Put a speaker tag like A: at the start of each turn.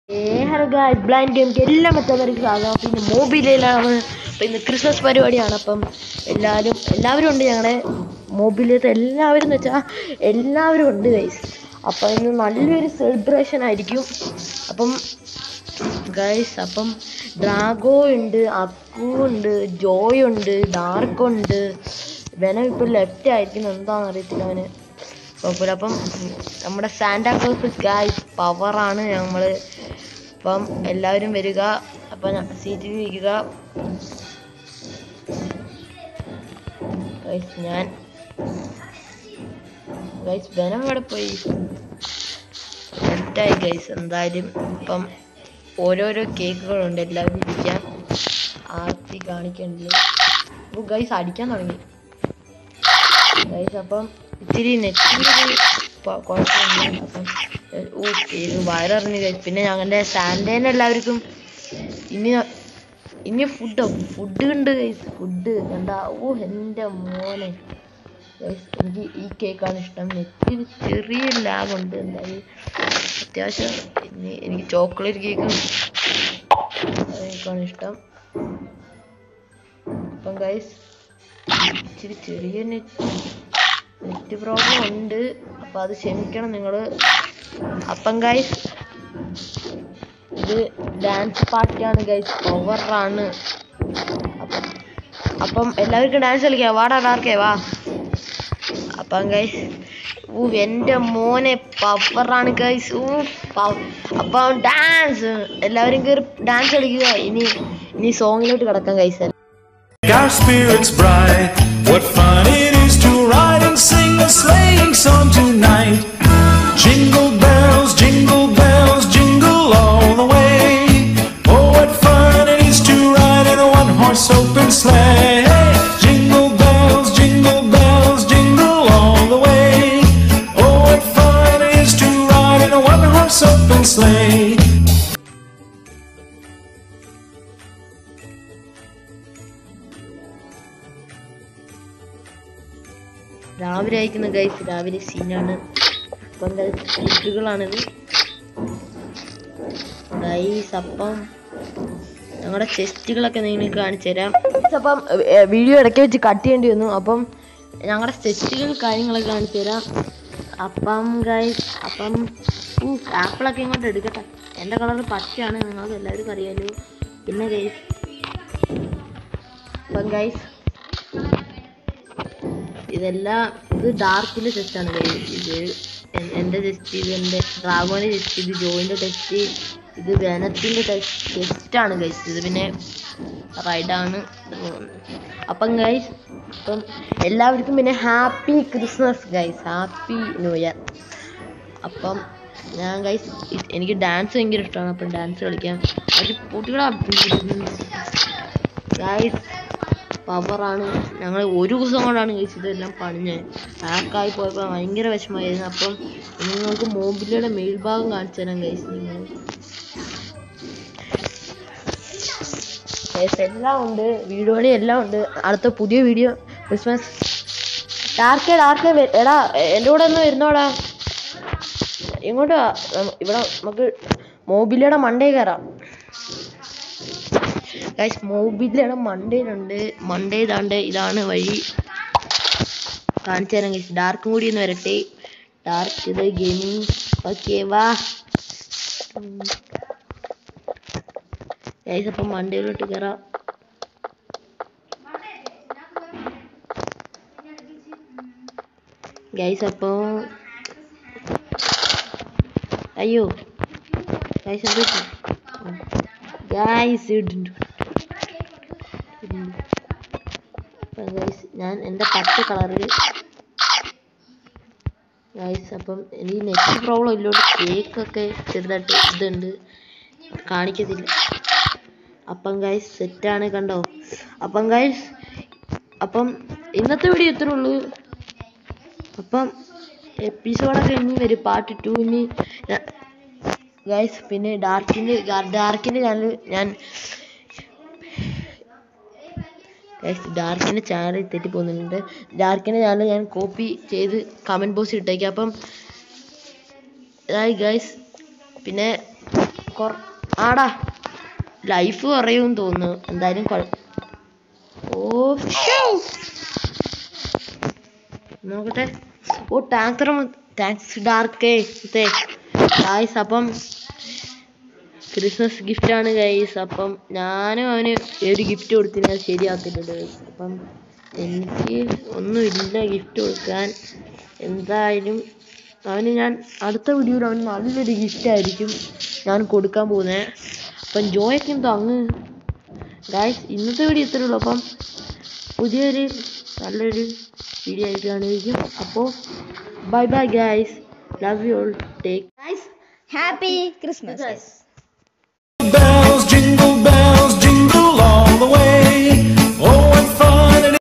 A: Hello guys, blind ഗെയിംക്ക് എല്ലാ മറ്റവർക്ക് സ്വാഗതം. പിന്നെ മൊബൈലിലാണ് ഇന്ന് ക്രിസ്മസ് പരിപാടിയാണ്. അപ്പം എല്ലാവരും ഉണ്ട്. ഞങ്ങളുടെ മൊബൈലിലത്തെ എല്ലാവരും എന്ന് വെച്ചാൽ എല്ലാവരും ഉണ്ട് ഗൈസ്. അപ്പം ഇന്ന് നല്ലൊരു സെലിബ്രേഷൻ ആയിരിക്കും. അപ്പം ഗൈസ്, അപ്പം ഡ്രാഗോ ഉണ്ട്, അക്കു ഉണ്ട്, ജോയ് ഉണ്ട്, ഡാർക്ക് ഉണ്ട്. വെനം ഇപ്പം ലെഫ്റ്റ് ആയിരിക്കും, എന്താണെന്ന് അറിയത്തില്ല അവന് കുഴപ്പമില്ല. അപ്പം നമ്മുടെ സാന്റാക്ലോസ് ഗൈസ് പവറാണ് നമ്മൾ. അപ്പം എല്ലാവരും വരിക. അപ്പം സീറ്റിൽ ഇരിക്കുക ഗൈസ്. ഗൈസ് വെനം ഇവിടെ പോയി ലെഫ്റ്റായി ഗൈസ്. എന്തായാലും ഇപ്പം ഓരോരോ കേക്കുകളുണ്ട്, എല്ലാവരും ഇരിക്കാൻ. ആർത്തി കാണിക്കണ്ടില്ല. അപ്പോൾ ഗൈസ് അടിക്കാൻ തുടങ്ങി ഗൈസ്. അപ്പം ഇത്തിരി നെറ്റിൻ്റെ കുഴപ്പമില്ല. അപ്പം കേക്ക് വയറിറങ്ങി ഗൈസ്. പിന്നെ ഞങ്ങളുടെ സാന്റേനെ എല്ലാവർക്കും ഇനി ഫുഡ് ഉണ്ട് ഗൈസ്. ഫുഡ് എന്താ? എൻ്റെ മോനെ ഗൈസ്, എനിക്ക് ഈ കേക്കാണ് ഇഷ്ടം. നെറ്റിൽ ചെറിയ ലാഗുണ്ട്, എന്തായാലും അത്യാവശ്യം. എനിക്ക് ചോക്ലേറ്റ് കേക്കും കേക്കാണ് ഇഷ്ടം. അപ്പം ഗൈസ് ഇച്ചിരി ചെറിയ നെറ്റ് പ്രോബ്ലം ഉണ്ട്, അപ്പം അത് ക്ഷമിക്കണം നിങ്ങൾ. അപ്പം ഗൈസ് ഇത് ഡാൻസ് പാർട്ടിയാണ് ഗൈസ്, പവറാണ്. അപ്പം എല്ലാവർക്കും ഡാൻസ് കളിക്കാം. വാടാ ഡാർക്കേ വാ. അപ്പം ഗൈസ് എൻ്റെ മോനെ പവറാണ് ഗൈസ്. അപ്പം ഡാൻസ് എല്ലാവരും കയറി ഡാൻസ് കളിക്കുക. ഇനി സോങ്ങിലോട്ട് കിടക്കാം guys.
B: Our spirits bright, what fun it is to ride and sing a sleighing song tonight. Jingle bells, jingle all the way. Oh, what fun it is to ride in a one-horse open sleigh. Jingle bells, jingle all the way. Oh, what fun it is to ride in a one-horse open sleigh.
A: രാവിലെ അയക്കുന്ന guys, രാവിലെ സീനാണ്. അപ്പം കേക്കുകളാണിത് guys. അപ്പം ഞങ്ങളുടെ ചെസ്റ്റുകളൊക്കെ നിങ്ങൾക്ക് കാണിച്ചു തരാം. അപ്പം വീഡിയോ ഇടയ്ക്ക് വെച്ച് കട്ട് ചെയ്യേണ്ടി വന്നു. അപ്പം ഞങ്ങളുടെ ചെസ്റ്റുകൾ കാര്യങ്ങളൊക്കെ കാണിച്ചു തരാം. അപ്പം ഗൈസ്, അപ്പം ആപ്പിളൊക്കെ ഇങ്ങോട്ട് എടുക്കട്ടെ. എൻ്റെ കളർ പച്ചയാണ്, നിങ്ങൾക്ക് എല്ലാവർക്കും അറിയാമല്ലോ. പിന്നെ ഗൈസ്, അപ്പം ഗൈസ് ഇത് ഡാർക്കിൻ്റെ ടെസ്റ്റാണ് ഗൈസ്. ഇത് എൻ്റെ ടെസ്റ്റ്, ഇത് എൻ്റെ ഡ്രാഗോണിൻ്റെ ടെസ്റ്റ്, ഇത് ജോയിൻ്റെ ടെസ്റ്റ്, ഇത് വെനത്തിൻ്റെ ടെസ്റ്റാണ് ഗൈസ്. ഇത് പിന്നെ റൈഡാണ്. അപ്പം ഗൈസ്, അപ്പം എല്ലാവർക്കും പിന്നെ happy Christmas guys, happy new year. അപ്പം ഞാൻ ഗൈസ് എനിക്ക് ഡാൻസ് ഭയങ്കര ഇഷ്ടമാണ്. അപ്പം ഡാൻസ് കളിക്കാം. അത് കുട്ടികളെ ഗൈസ് പവറാണ്. ഞങ്ങൾ ഒരു ദിവസം കൊണ്ടാണ് ഗൈസ് ഇതെല്ലാം പണിഞ്ഞത്. ഹാക്കായി പോയപ്പോൾ ഭയങ്കര വിഷമമായിരുന്നു. അപ്പം നിങ്ങൾക്ക് മൊബൈലിയുടെ മേൽഭാഗം കാണിച്ചു തരാം ഗൈസ്. നിങ്ങൾ എല്ലാം ഉണ്ട്, വീഡിയോ പണി എല്ലാം ഉണ്ട്. അടുത്ത പുതിയ വീഡിയോ ക്രിസ്മസ്. ഡാർക്കേ എടാ എൻ്റെ കൂടെ ഒന്ന് വരുന്നോടാ. ഇങ്ങോട്ട് ഇവിടെ നമുക്ക് മൊബൈലിയുടെ മണ്ടേ കയറാം ഗൈസ്. മൊബൈലിയുടെ മണ്ടേ ഇതാണ് വഴി. കാണിച്ചു തരാം ഗൈസ്. ഡാർക്കും കൂടി ഒന്ന് വരട്ടെ. ഡാർക്ക് ഇത് ഗെയിമിങ്. ഓക്കെ വാ ഗൈസ്. അപ്പം മണ്ടയിലോട്ട് കയറാം ഗൈസ്. അപ്പോൾ അയ്യോ ഗൈസ് എന്ത് ഗൈസ് ഇടുന്നു ഗൈസ്. ഞാൻ എൻ്റെ പച്ച കളറിൽ ഗൈസ്. അപ്പം എനിക്ക് നെറ്റ് പ്രോബ്ലം ഇല്ലോട്ട് കേക്കൊക്കെ ചെറുതായിട്ട് ഇതുണ്ട്, കാണിക്കത്തില്ല. അപ്പം ഗൈസ് സെറ്റാണ്, കണ്ടോ. അപ്പം ഗൈസ്, അപ്പം ഇന്നത്തെ വീഡിയോ ഇത്രേ ഉള്ളൂ. അപ്പം എപ്പിസോഡൊക്കെ ഇനി വരും, പാർട്ട് 2 ഇനി ഗൈസ്. പിന്നെ ഡാർക്കിൻ്റെ ചാനൽ ഡാർക്കിൻ്റെ ചാനൽ തെറ്റി പോകുന്നുണ്ട്. ഡാർക്കിൻ്റെ ചാനൽ ഞാൻ കോപ്പി ചെയ്ത് കമൻറ്റ് ബോക്സിൽ ഇട്ടേക്കാം. അപ്പം ഗൈസ് പിന്നെ ആടാ ലൈഫ് കുറയും തോന്നുന്നു. എന്തായാലും നോക്കട്ടെ. താങ്ക്സ് ഡാർക്കേ ഗായ്സ്. അപ്പം ക്രിസ്മസ് ഗിഫ്റ്റാണ് ഗൈസ്. അപ്പം ഞാനും അവന് ഒരു ഗിഫ്റ്റ് കൊടുത്തിന് അത് ശരിയാക്കിയിട്ടുണ്ട് ഗൈസ്. അപ്പം എനിക്ക് ഒന്നുമില്ല ഗിഫ്റ്റ് കൊടുക്കാൻ. എന്തായാലും അവന് ഞാൻ അടുത്ത വീഡിയോയിൽ അവന് നല്ലൊരു ഗിഫ്റ്റായിരിക്കും ഞാൻ കൊടുക്കാൻ പോകുന്നത്. അപ്പം ജോയൊക്കെ എന്തോ അങ്ങ് ഗായ്സ്. ഇന്നത്തെ വീഡിയോ ഇത്രയേ ഉള്ളൂ. അപ്പം പുതിയൊരു നല്ലൊരു വീഡിയോ ആയിട്ട് കാണുമായിരിക്കും. അപ്പോൾ bye bye guys. Love you all. Take guys.
C: Happy Christmas.
B: Bells, jingle all the way.